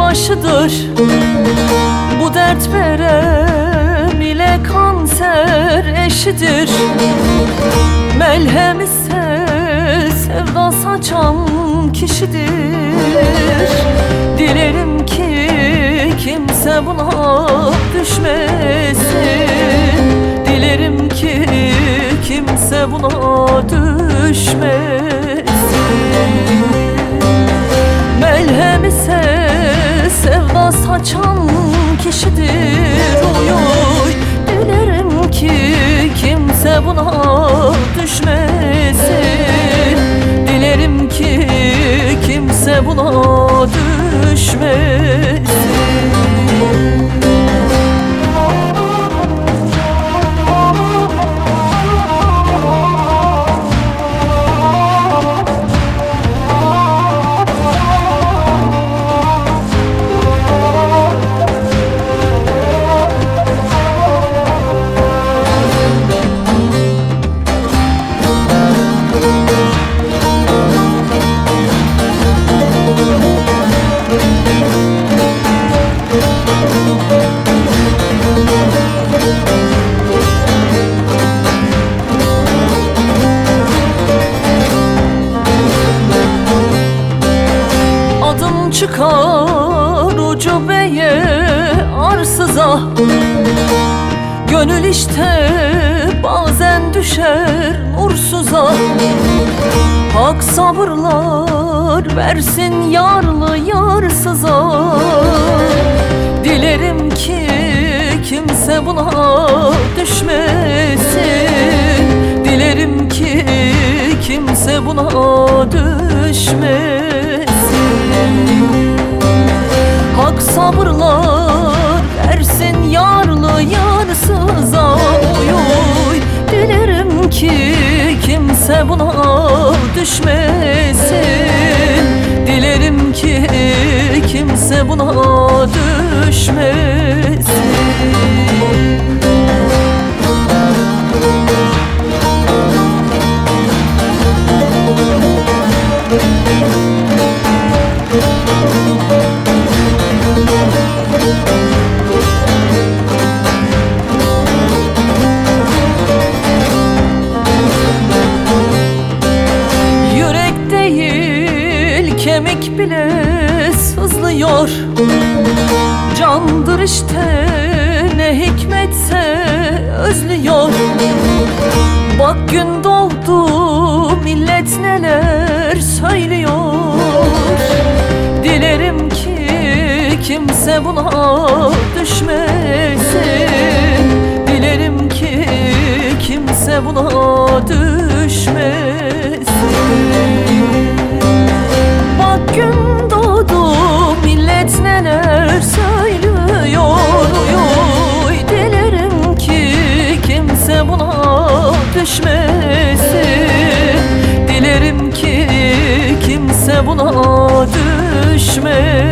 başıdır. Bu dert verem ile kanser eşidir. Melhem ise sevda saçan kişidir. Dilerim ki kimse buna düşmesin. Dilerim ki kimse buna düşmesin. Melhem ise sevda saçan kişidir. Uy uy, dilerim ki kimse buna düşmesin. Dilerim ki kimse buna düşmesin. Çıkar ucubeye arsıza, gönül işte bazen düşer nursuza. Hak sabırlar versin yarlı yarsıza. Dilerim ki kimse buna düşmesin. Dilerim ki kimse buna düşmesin. Hak sabırlar versin yarlı yarsıza. Uy uy, dilerim ki kimse buna düşmesin. Dilerim ki kimse buna düşmesin. Yürek değil kemik bile sızlıyor. Candır işte ne hikmetse özlüyor. Bak gün doğdu millet neler söylüyor. Dilerim ki kimse buna düşmesin. Dilerim ki kimse buna düşmesin. Bak gün doğdu millet neler söylüyor. Uy uy, dilerim ki kimse buna düşmesin. Dilerim ki kimse buna düşmesin.